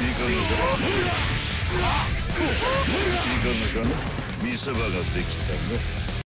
かがかな、見せ場ができたな。